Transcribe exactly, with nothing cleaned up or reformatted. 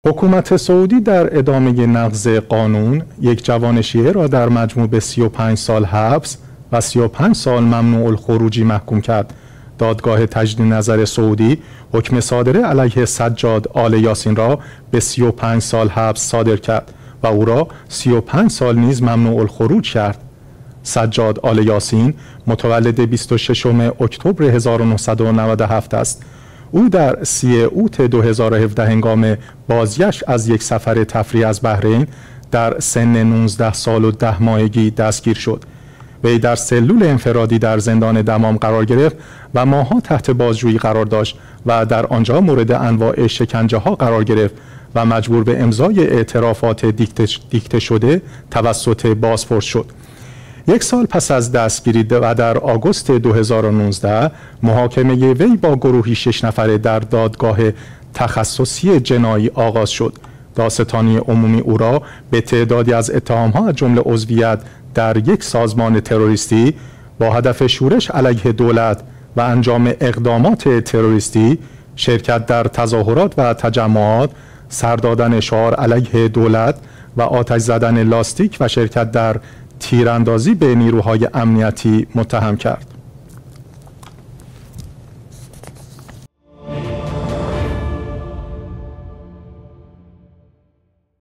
حکومت سعودی در ادامه نقض قانون یک جوان شیعه را در مجموع به سی و پنج سال حبس و سی و پنج سال ممنوع الخروجی محکوم کرد. دادگاه تجدید نظر سعودی حکم صادره علیه سجاد آل یاسین را به سی و پنج سال حبس صادر کرد و او را سی و پنج سال نیز ممنوع الخروج کرد. سجاد آل یاسین متولد بیست و ششم اکتبر هزار و نهصد و نود و هفت است. او در سی اوت دو هزار و هفده هنگام بازگشت از یک سفر تفریحی از بحرین در سن نوزده سال و ده ماهگی دستگیر شد. وی در سلول انفرادی در زندان دمام قرار گرفت و ماه‌ها تحت بازجویی قرار داشت و در آنجا مورد انواع شکنجه ها قرار گرفت و مجبور به امضای اعترافات دیکته, دیکته شده توسط بازپرس شد. یک سال پس از دستگیری و در آگوست دو هزار و نوزده محاکمه وی با گروهی شش نفره در دادگاه تخصصی جنایی آغاز شد. دادستانی عمومی او را به تعدادی از اتهام‌ها از جمله عضویت در یک سازمان تروریستی با هدف شورش علیه دولت و انجام اقدامات تروریستی، شرکت در تظاهرات و تجمعات، سر دادن شعار علیه دولت و آتش زدن لاستیک و شرکت در تیراندازی به نیروهای امنیتی متهم کرد.